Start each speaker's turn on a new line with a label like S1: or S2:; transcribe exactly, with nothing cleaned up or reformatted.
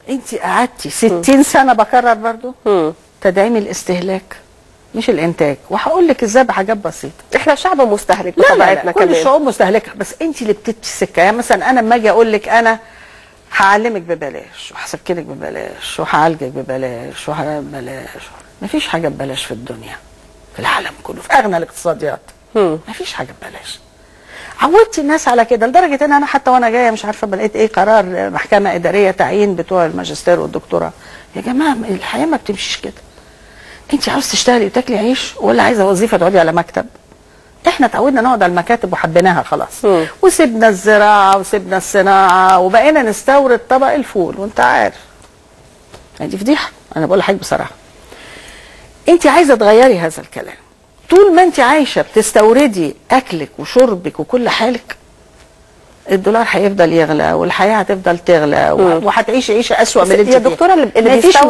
S1: انت قعدتي ستين سنه بكرر برضو تدعيم الاستهلاك مش الانتاج، وهقول لك ازاي بحاجات بسيطه.
S2: احنا شعب مستهلك
S1: بطبيعتنا كمان، كل الشعوب مستهلكه، بس انت اللي بتدي السكه. يعني مثلا انا لما اجي اقول لك انا هعلمك ببلاش وهسكنك ببلاش وهعالجك ببلاش وببلاش، مفيش حاجه ببلاش في الدنيا في العالم كله في اغنى الاقتصاديات. مفيش حاجه ببلاش. عودتي الناس على كده لدرجه ان انا حتى وانا جايه مش عارفه لقيت ايه قرار محكمه اداريه تعيين بتوع الماجستير والدكتوراه. يا جماعه الحياه ما بتمشيش كده. انت عاوز تشتغلي وتاكلي عيش ولا عايزه وظيفه تقعدي على مكتب؟ احنا اتعودنا نقعد على المكاتب وحبيناها خلاص، م. وسيبنا الزراعه وسيبنا الصناعه وبقينا نستورد طبق الفول، وانت عارف دي فضيحه. انا بقول لحضرتك بصراحه، انت عايزه تغيري هذا الكلام. طول ما انت عايشه بتستوردي اكلك وشربك وكل حالك، الدولار هيفضل يغلى والحياه هتفضل تغلى وهتعيشي عيشه اسوأ من اللي انت فيها.
S2: يا دكتوره اللي